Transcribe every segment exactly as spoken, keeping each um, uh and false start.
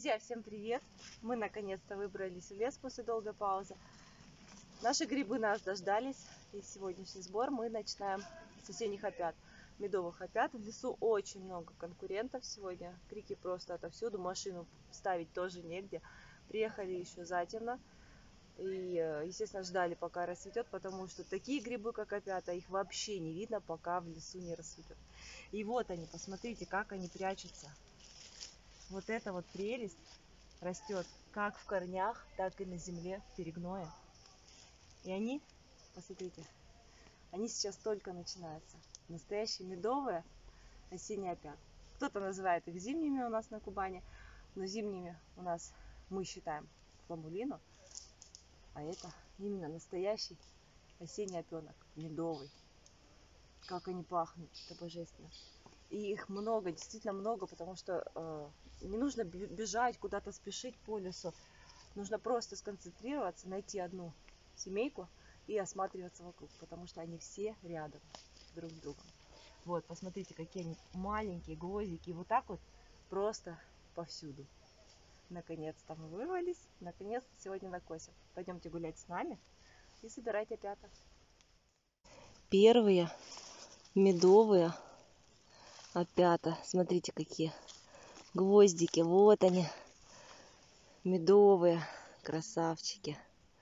Друзья, всем привет! Мы наконец-то выбрались в лес после долгой паузы. Наши грибы нас дождались, и сегодняшний сбор мы начинаем с осенних опят, медовых опят. В лесу очень много конкурентов сегодня, крики просто отовсюду, машину ставить тоже негде. Приехали еще затемно и, естественно, ждали, пока расцветет, потому что такие грибы, как опята, их вообще не видно, пока в лесу не расцветет. И вот они, посмотрите, как они прячутся. Вот эта вот прелесть растет как в корнях, так и на земле, в перегное. И они, посмотрите, они сейчас только начинаются. Настоящие медовые осенние опята. Кто-то называет их зимними у нас на Кубани, но зимними у нас мы считаем фламулину, а это именно настоящий осенний опенок, медовый. Как они пахнут, это божественно. И их много, действительно много, потому что э, не нужно бежать, куда-то спешить по лесу. Нужно просто сконцентрироваться, найти одну семейку и осматриваться вокруг, потому что они все рядом друг с другом. Вот, посмотрите, какие они маленькие, гвоздики. И вот так вот просто повсюду. Наконец-то мы вырвались, наконец-то сегодня накосим. Пойдемте гулять с нами и собирать опята. Первые медовые опята. Смотрите, какие гвоздики. Вот они, медовые красавчики.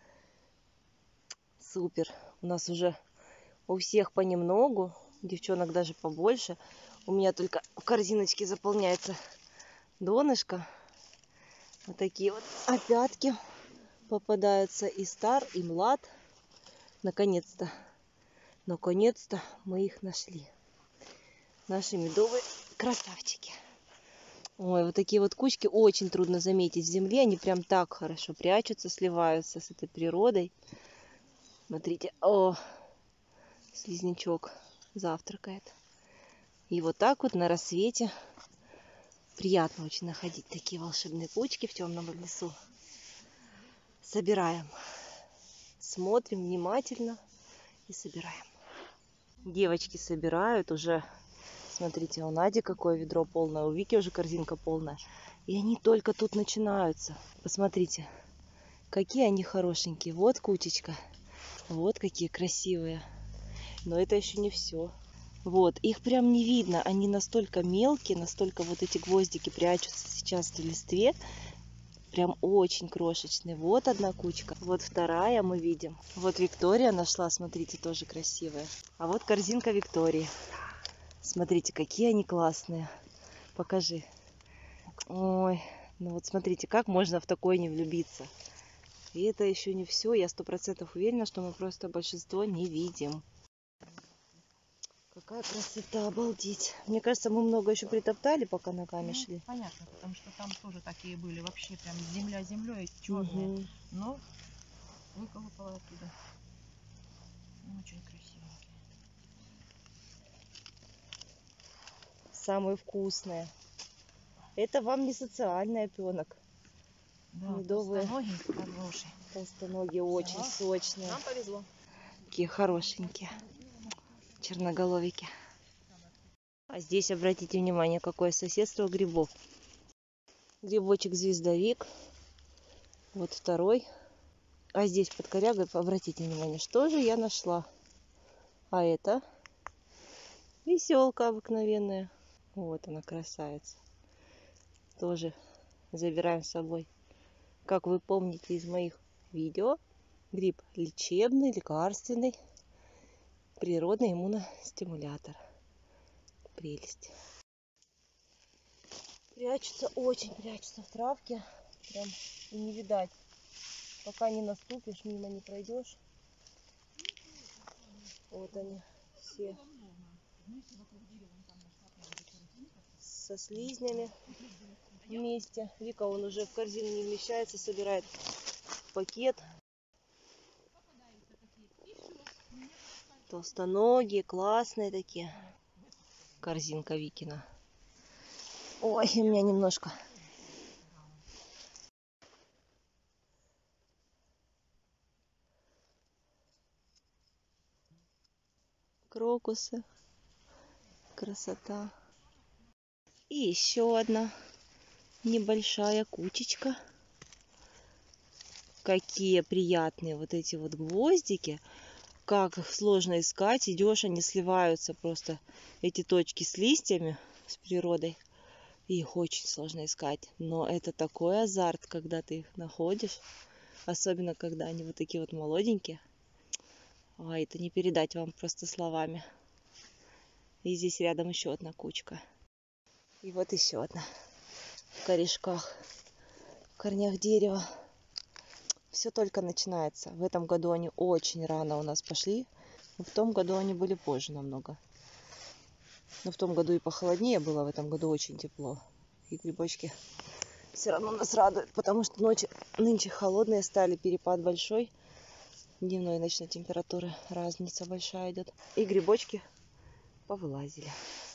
Супер. У нас уже у всех понемногу, девчонок даже побольше. У меня только в корзиночке заполняется донышко. Вот такие вот опятки попадаются, и стар, и млад. Наконец-то, наконец-то мы их нашли. Наши медовые красавчики. Ой, вот такие вот кучки очень трудно заметить в земле. Они прям так хорошо прячутся, сливаются с этой природой. Смотрите, о, слизнячок завтракает. И вот так вот на рассвете приятно очень находить такие волшебные кучки в темном лесу. Собираем. Смотрим внимательно и собираем. Девочки собирают уже. Смотрите, у Нади какое ведро полное, у Вики уже корзинка полная. И они только тут начинаются. Посмотрите, какие они хорошенькие. Вот кучечка. Вот какие красивые. Но это еще не все. Вот, их прям не видно. Они настолько мелкие, настолько вот эти гвоздики прячутся сейчас в листве. Прям очень крошечные. Вот одна кучка. Вот вторая мы видим. Вот Виктория нашла, смотрите, тоже красивая. А вот корзинка Виктории. Смотрите, какие они классные. Покажи. Ой, ну вот смотрите, как можно в такое не влюбиться. И это еще не все. Я сто процентов уверена, что мы просто большинство не видим. Какая красота, обалдеть. Мне кажется, мы много еще притоптали, пока ногами ну, шли. Понятно, потому что там тоже такие были вообще прям земля землей черные. Угу. Но выколупала оттуда. Очень красивенькие. Самые вкусные. Это вам не социальный опенок. Да, медовые. Толстоногие хорошие. Толстоногие очень да. Сочные. Нам повезло. Такие хорошенькие. Черноголовики. А здесь обратите внимание, какое соседство грибов. Грибочек звездовик. Вот второй. А здесь под корягой, обратите внимание, что же я нашла. А это веселка обыкновенная. Вот она, красавица. Тоже забираем с собой. Как вы помните из моих видео, гриб лечебный, лекарственный, природный иммуностимулятор. Прелесть. Прячутся, очень прячутся в травке. Прям и не видать. Пока не наступишь, мимо не пройдешь. Вот они все. Со слизнями вместе. Вика, он уже в корзину не вмещается, собирает пакет. Толстоногие, классные такие. Корзинка Викина. Ой, у меня немножко. Крокусы. Красота. И еще одна. небольшая кучечка. Какие приятные вот эти вот гвоздики. Как их сложно искать. Идешь, они сливаются просто. Эти точки с листьями, с природой. Их очень сложно искать. Но это такой азарт, когда ты их находишь. Особенно, когда они вот такие вот молоденькие. Ой, это не передать вам просто словами. И здесь рядом еще одна кучка. И вот еще одна. В корешках, в корнях дерева. Все только начинается. В этом году они очень рано у нас пошли. В том году они были позже намного. Но в том году и похолоднее было, в этом году очень тепло. И грибочки все равно нас радуют, потому что ночи нынче холодные стали, перепад большой. Дневной и ночной температуры разница большая идет. И грибочки повылазили.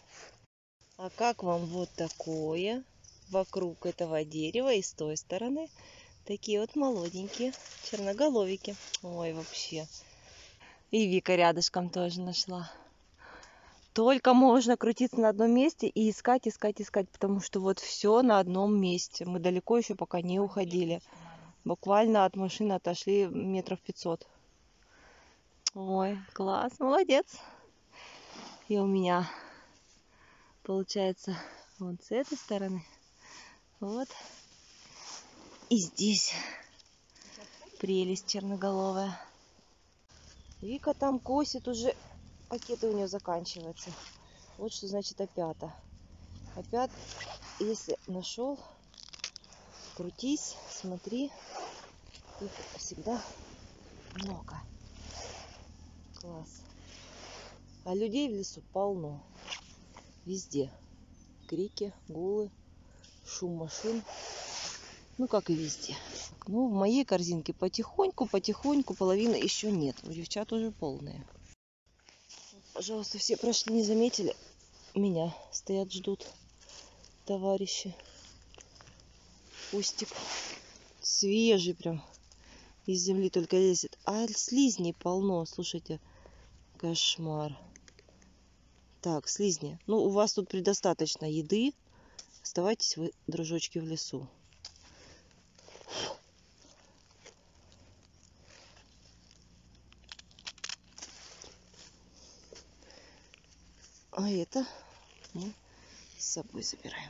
А как вам вот такое? Вокруг этого дерева и с той стороны такие вот молоденькие черноголовики. Ой, вообще. И Вика рядышком тоже нашла. Только можно крутиться на одном месте и искать, искать, искать, потому что вот все на одном месте. Мы далеко еще пока не уходили. Буквально от машины отошли метров пятьсот. Ой, класс, молодец. И у меня получается вот с этой стороны. Вот. И здесь прелесть черноголовая. Вика там косит уже. Пакеты у нее заканчиваются. Вот что значит опята. Опят, если нашел, крутись, смотри. Их всегда много. Класс. А людей в лесу полно. Везде. Крики, гулы, шум машин. Ну, как и везде. Ну, в моей корзинке потихоньку, потихоньку, половины еще нет. У девчат уже полные. Пожалуйста, все прошли, не заметили. Меня стоят, ждут товарищи. Кустик свежий прям. Из земли только лезет. А слизней полно, слушайте. Кошмар. Так, слизни. Ну, у вас тут предостаточно еды. Оставайтесь вы, дружочки, в лесу. А это мы с собой забираем.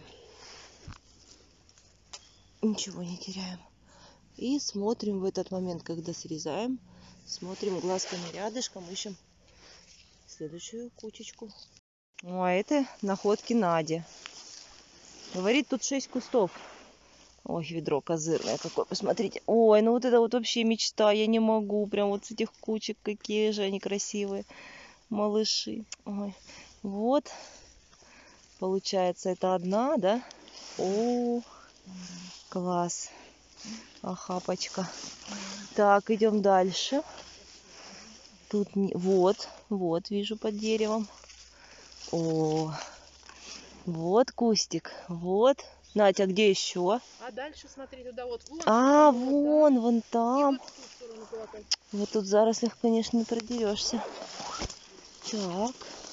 Ничего не теряем. И смотрим в этот момент, когда срезаем. Смотрим глазками рядышком, ищем следующую кучечку. Ну, а это находки Нади. Говорит, тут шесть кустов. Ой, ведро козырное какое, посмотрите. Ой, ну вот это вот вообще мечта, я не могу. Прям вот с этих кучек, какие же они красивые. Малыши. Ой. Вот. Получается, это одна, да? О, класс. Ахапочка. Так, идем дальше. Тут не... вот, вот, вижу под деревом. О, вот кустик, вот. Натя, где еще? А дальше смотри туда вот. Вон, А, вот, вон, да? вон там. Вот, вот тут в зарослях, конечно, не продерешься. Так.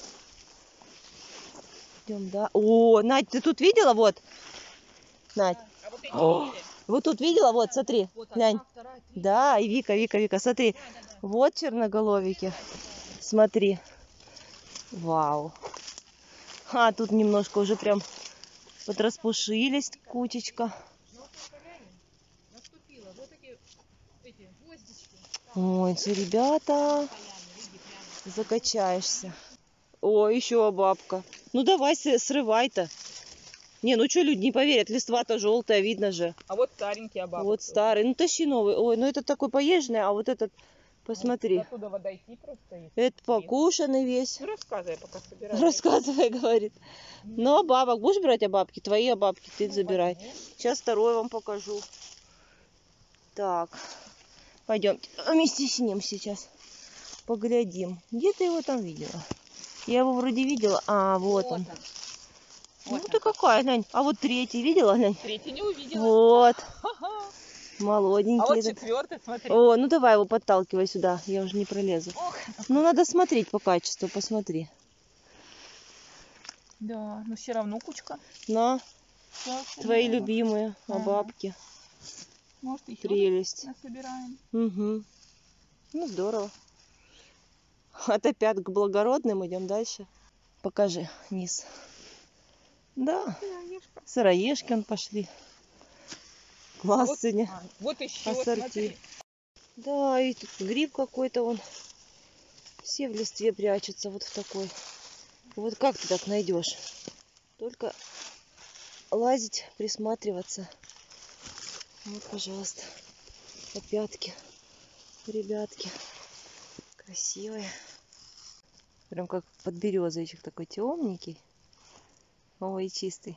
Идем, да. О, Надь, ты тут видела? Вот. Надь. А вот, эти О, вот тут видела? Вот, смотри. вот Глянь. одна, вторая, третья. Да, и Вика, Вика, Вика, смотри. Да, да, да. Вот черноголовики. Смотри. Вау. А, тут немножко уже прям подраспушились, кучечка. Наступила. Вот эти, эти гвоздички. Ой, эти ребята. Закачаешься. О, еще бабка. Ну давай, срывай-то. Не, ну что, люди не поверят, листва-то желтая, видно же. А вот старенький бабка. Вот старый. Ну тащи новый. Ой, ну этот такой поезженный, а вот этот, посмотри. Вот оттуда дойти просто. Это покушанный весь. Ну рассказывай, пока собираешь. Рассказывай, говорит. Ну, а бабок будешь брать, а бабки? Твои, а бабки ты Ну, забирай. возьму. Сейчас второй вам покажу. Так, пойдемте вместе с ним сейчас поглядим. Где ты его там видела? Я его вроде видела. А, вот, Вот он. он. Ну Вот ты какая, глянь. А вот третий видела, глянь? Третий не увидела. Вот. Ха-ха. Молоденький. А вот этот. четвертый, смотри. О, ну давай его подталкивай сюда. Я уже не пролезу. Ох. Ну надо смотреть по качеству, посмотри. Да, но все равно кучка. На. Твои любимые, а Ага. бабки. Может, еще Прелесть. насобираем. Угу. Ну, здорово. От опят к благородным идем дальше. Покажи низ. Да, Сыроежка. сыроежки он пошли. Класс Вот, сегодня. а, вот еще, Ассорти. смотри. Да, и тут гриб какой-то он. Все в листве прячутся вот в такой. Вот как ты так найдешь? Только лазить, присматриваться. Вот, пожалуйста, опятки, ребятки. Красивые. Прям как подберезовичек такой темненький. Ой, чистый.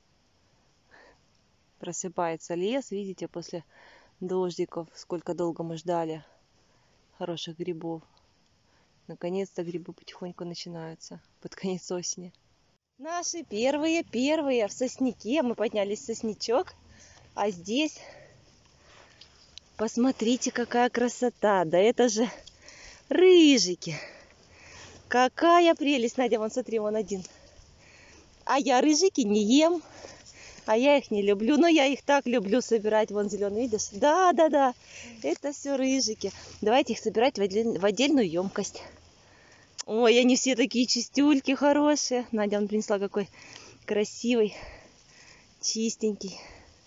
Просыпается лес, видите, после дождиков. Сколько долго мы ждали хороших грибов. Наконец-то грибы потихоньку начинаются под конец осени. Наши первые-первые в сосняке. Мы поднялись в соснячок. А здесь, посмотрите, какая красота. Да это же рыжики. Какая прелесть. Надя, вон смотри, вон один. А я рыжики не ем. А я их не люблю. Но я их так люблю собирать. Вон зеленый, видишь? Да, да, да. Это все рыжики. Давайте их собирать в отдель- в отдельную емкость. Ой, они все такие чистюльки хорошие. Надя, он принесла какой красивый, чистенький.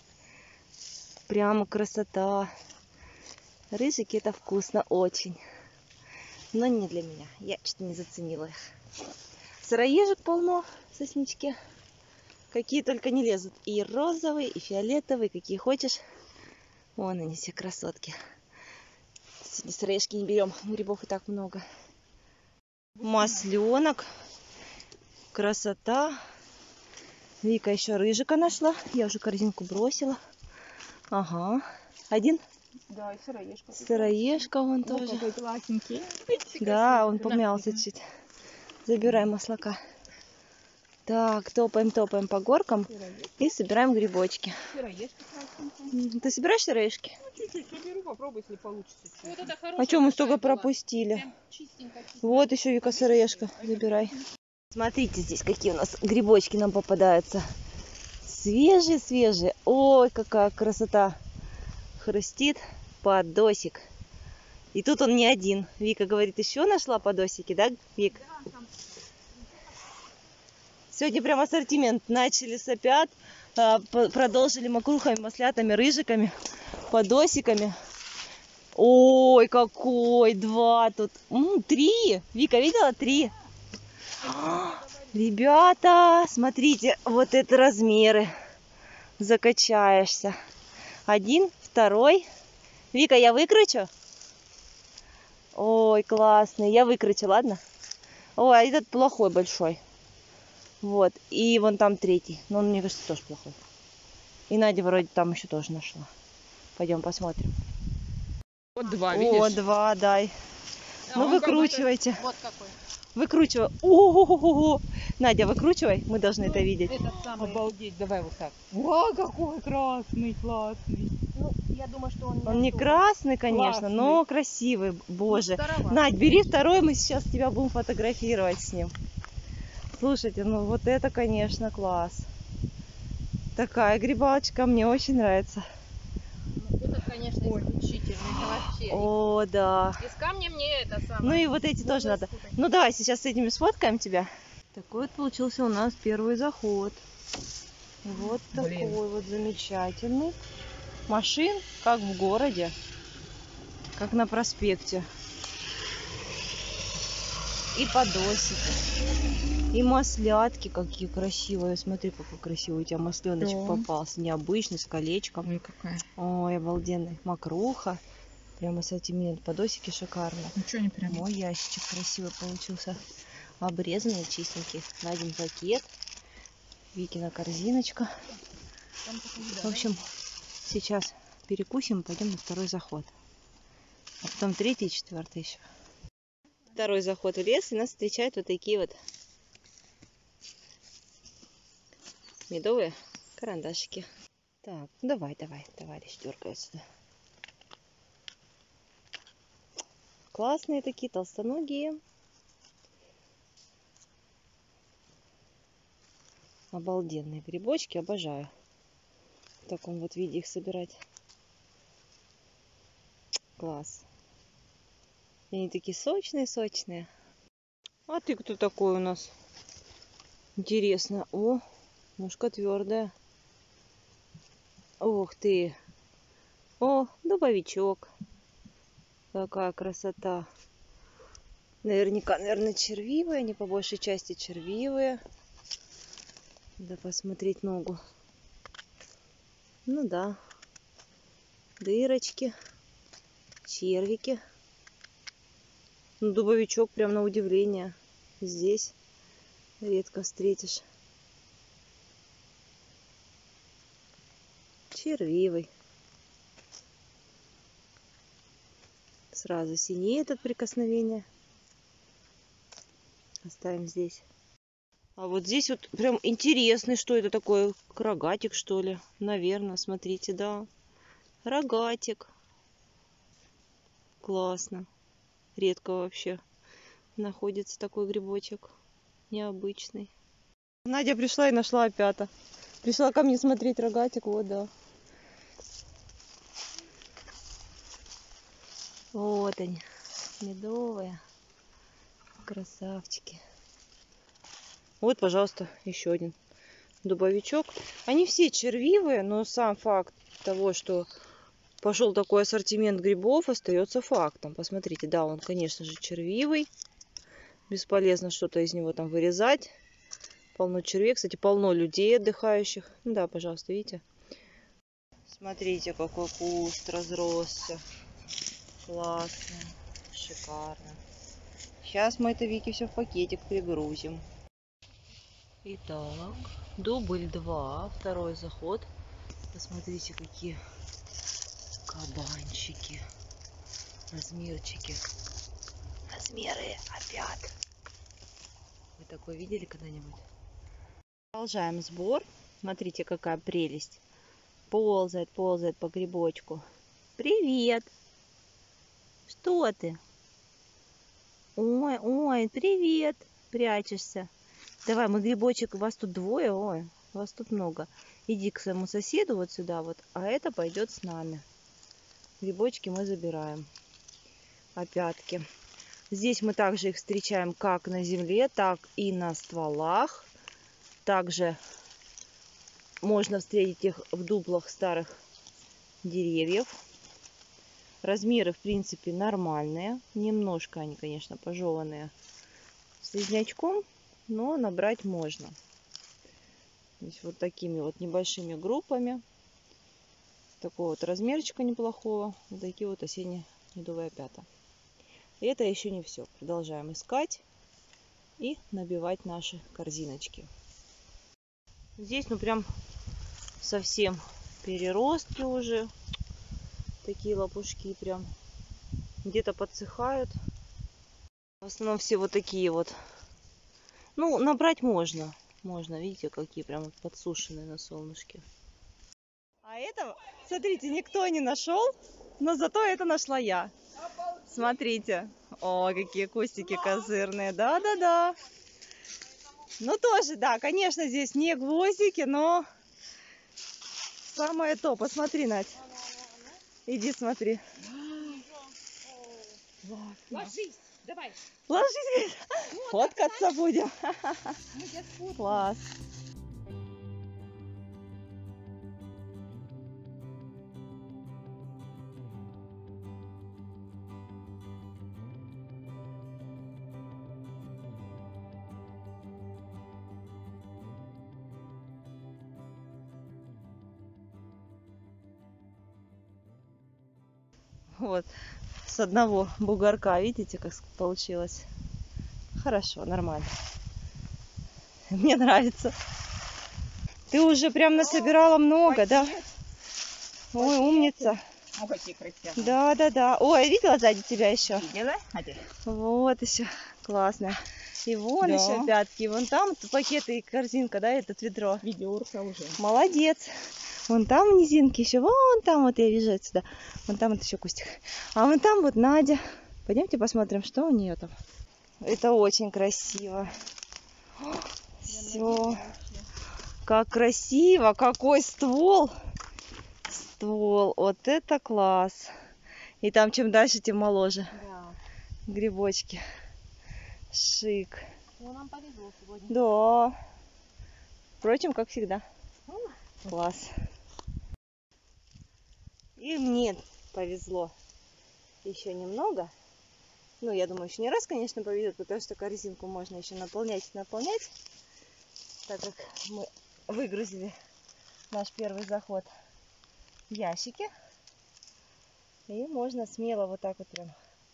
Прямо красота. Рыжики это вкусно очень. Но не для меня. Я что-то не заценила их. Сыроежек полно в сосничке. Какие только не лезут. И розовые, и фиолетовые, какие хочешь. Вон они все красотки. Сегодня сыроежки не берем. Грибов и так много. Масленок. Красота. Вика еще рыжика нашла. Я уже корзинку бросила. Ага. Один? Да, и сыроежка. Сыроежка вон Вот тоже. какой классненький. Да, он помялся чуть. Забираем маслака. Так, топаем, топаем по горкам и собираем грибочки. Сыроежка красненькая. М, Ты собираешь сыроежки? Ну, чуть-чуть соберу, попробуй, если получится. Вот это А хорошая что мы столько такая была. пропустили? Прям чистенько, чистенько. Вот еще Вика сыроежка. Забирай. Смотрите здесь, какие у нас грибочки нам попадаются. Свежие, свежие. Ой, какая красота. Хрустит подосик. И тут он не один. Вика говорит, еще нашла подосики, да, Вик? Сегодня прям ассортимент. Начали с опят, а, п- продолжили мокрухами, маслятами, рыжиками, подосиками. Ой, какой! Два тут. М, три! Вика, видела? Три. Ребята, смотрите, вот это размеры. Закачаешься. Один, второй. Вика, я выкручу? Ой, классный. Я выкручу, ладно? Ой, а этот плохой большой. Вот. И вон там третий. Но он, мне кажется, тоже плохой. И Надя вроде там еще тоже нашла. Пойдем посмотрим. Вот два, О, видишь? два, дай. Да, Ну, он как выкручивайте. Вот какой. Выкручивай. О-о-о-о. Надя, выкручивай. Мы должны это видеть. Этот самый. Обалдеть, давай вот так. О, какой красный, классный. Ну, я думаю, что он не Он не особо. красный, конечно, Классный. но красивый. Боже. Ну, староват. Надь, бери второй, мы сейчас тебя будем фотографировать с ним. Слушайте, ну вот это, конечно, класс. Такая грибалочка мне очень нравится. Ну, этот, конечно, Ой. исключительный. Это вообще. О, да. Из камня мне это самое. Ну и вот эти тоже надо. спутать. Ну давай сейчас с этими сфоткаем тебя. Такой вот получился у нас первый заход. Вот Блин. такой вот замечательный. Машин, как в городе, как на проспекте. И подосики, и маслятки какие красивые. Смотри, какой красивый у тебя масленочек Да. попался. Необычный, с колечком. Ой, какая. Ой, обалденный. Мокруха. Прямо ассортимент. Подосики шикарные. Ну что, не прям. Мой ящичек красивый получился. Обрезанный, чистенький. На один пакет. Викина корзиночка. Там такой, да, В общем, сейчас перекусим и пойдем на второй заход. А потом третий и четвертый еще. Второй заход в лес, и нас встречают вот такие вот медовые карандашики. Так, давай, давай, товарищ, дергай сюда. Классные такие, толстоногие. Обалденные грибочки, обожаю в таком вот виде их собирать. Класс. И они такие сочные-сочные. А ты кто такой у нас? Интересно. О, ножка твердая. Ух ты. О, дубовичок. Какая красота. Наверняка, наверное, червивые. Они по большей части червивые. Да посмотреть ногу. Ну да. Дырочки. Червики. Ну, дубовичок прям на удивление. Здесь редко встретишь. Червивый. Сразу синеет от прикосновения. Оставим здесь. А вот здесь вот прям интересный, что это такое? Рогатик, что ли? Наверное, смотрите, да. Рогатик. Классно. Редко вообще находится такой грибочек. Необычный. Надя пришла и нашла опята. Пришла ко мне смотреть рогатик. Вот, да. Вот они. Медовые. Красавчики. Вот, пожалуйста, еще один дубовичок. Они все червивые, но сам факт того, что пошел такой ассортимент грибов, остается фактом. Посмотрите, да, он, конечно же, червивый. Бесполезно что-то из него там вырезать. Полно червей. Кстати, полно людей отдыхающих. Да, пожалуйста, видите? Смотрите, какой куст разросся. Классно. Шикарно. Сейчас мы это, Вики, все в пакетик пригрузим. Итак, дубль два, второй заход. Посмотрите, какие кабанчики, размерчики, размеры опять. Вы такое видели когда-нибудь? Продолжаем сбор. Смотрите, какая прелесть. Ползает, ползает по грибочку. Привет! Что ты? Ой, ой, привет! Прячешься. Давай, мы грибочек, вас тут двое, ой, вас тут много. Иди к своему соседу вот сюда вот, а это пойдет с нами. Грибочки мы забираем. Опятки. Здесь мы также их встречаем как на земле, так и на стволах. Также можно встретить их в дуплах старых деревьев. Размеры, в принципе, нормальные. Немножко они, конечно, пожеванные слизнячком, но набрать можно. Здесь вот такими вот небольшими группами. Такого вот размерчика неплохого. Вот такие вот осенние медовые опята. И это еще не все. Продолжаем искать и набивать наши корзиночки. Здесь, ну, прям совсем переростки уже. Такие лопушки прям где-то подсыхают. В основном все вот такие вот. Ну, набрать можно. Можно, видите, какие прям подсушенные на солнышке. А этого, смотрите, никто не нашел, но зато это нашла я. Смотрите. О, какие кустики козырные. Да-да-да. Ну, тоже, да, конечно, здесь не гвоздики, но самое то. Посмотри, Надь. Иди смотри. Ложись, давай. Ложись, фоткаться будем. Класс. Вот, с одного бугорка, видите, как получилось? Хорошо, нормально. Мне нравится. Ты уже прям насобирала много, да? Ой, умница. Ну, какие красивые. Да, да, да. Ой, видела сзади тебя еще? Видела? Вот еще. Классно. И вон Да. еще пятки. Вон там пакеты и корзинка, да, этот ведро. Ведерко уже. Молодец. Вон там в низинке еще, вон там вот я вижу отсюда. Вон там вот еще кустик. А вон там вот Надя. Пойдемте посмотрим, что у нее там. Это очень красиво. Все. Как красиво, какой ствол. Ствол, вот это класс. И там чем дальше, тем моложе. Да. Грибочки. Шик. Ну, нам повезло сегодня. Да. Впрочем, как всегда. Класс. И мне повезло еще немного. Ну, я думаю, еще не раз, конечно, повезет, потому что корзинку можно еще наполнять и наполнять, так как мы выгрузили наш первый заход в ящики. И можно смело вот так вот прям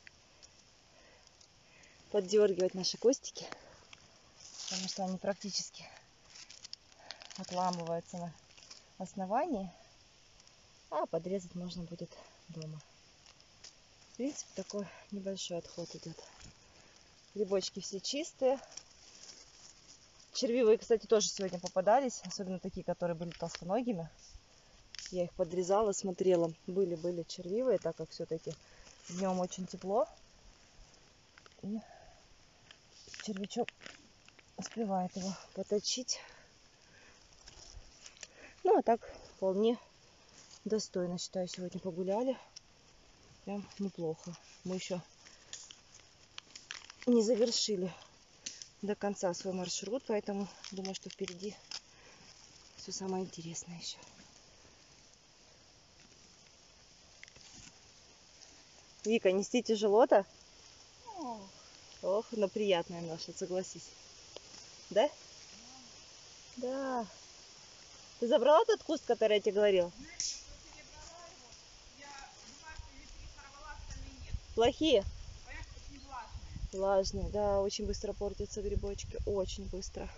поддергивать наши кустики, потому что они практически отламываются на основании, а подрезать можно будет дома. В принципе, такой небольшой отход идет. Грибочки все чистые. Червивые, кстати, тоже сегодня попадались, особенно такие, которые были толстоногими. Я их подрезала, смотрела. Были-были червивые, так как все-таки днем очень тепло. И червячок успевает его поточить. Ну, а так вполне достойно, считаю, сегодня погуляли. Прям неплохо. Мы еще не завершили до конца свой маршрут, поэтому думаю, что впереди все самое интересное еще. Вика, нести тяжело-то? Ох, но приятная наша, согласись. Да? Да. Ты забрала тот куст, который я тебе говорила? Плохие? Влажные, да, очень быстро портятся грибочки, очень быстро.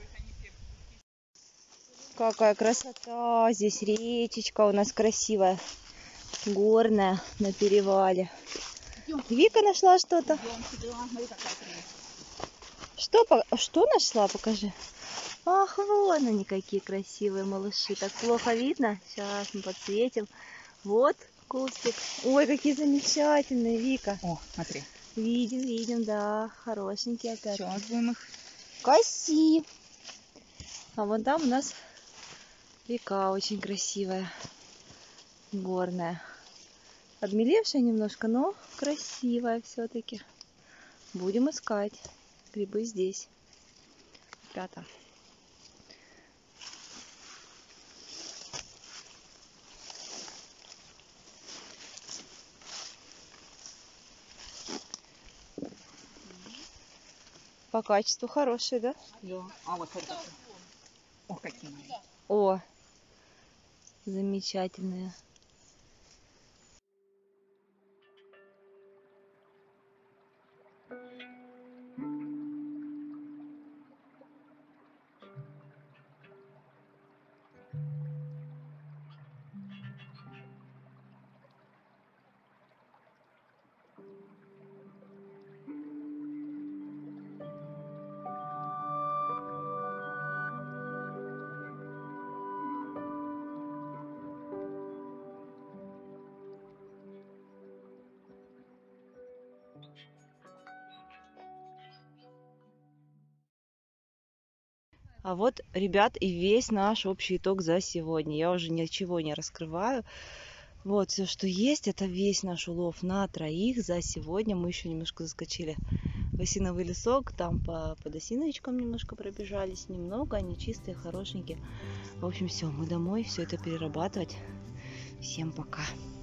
Какая красота! Здесь речечка у нас красивая, горная, на перевале. Вика нашла что-то. Что, что нашла? Покажи. Ах, вон они какие красивые малыши. Так плохо видно. Сейчас мы подсветим. Вот кустик. Ой, какие замечательные, Вика. О, смотри. Видим, видим, да. Хорошенькие опять. Сейчас будем их. Коси. А вон там у нас река очень красивая. Горная. Подмелевшая немножко, но красивая все-таки. Будем искать грибы здесь. Ребята. По качеству хорошие, да? Да. А вот смотри, какие. Ох, какие. О, замечательные. А вот, ребят, и весь наш общий итог за сегодня. Я уже ничего не раскрываю. Вот, все, что есть, это весь наш улов на троих за сегодня. Мы еще немножко заскочили в осиновый лесок. Там по, по осиновичкам немножко пробежались. Немного, они чистые, хорошенькие. В общем, все, мы домой все это перерабатывать. Всем пока.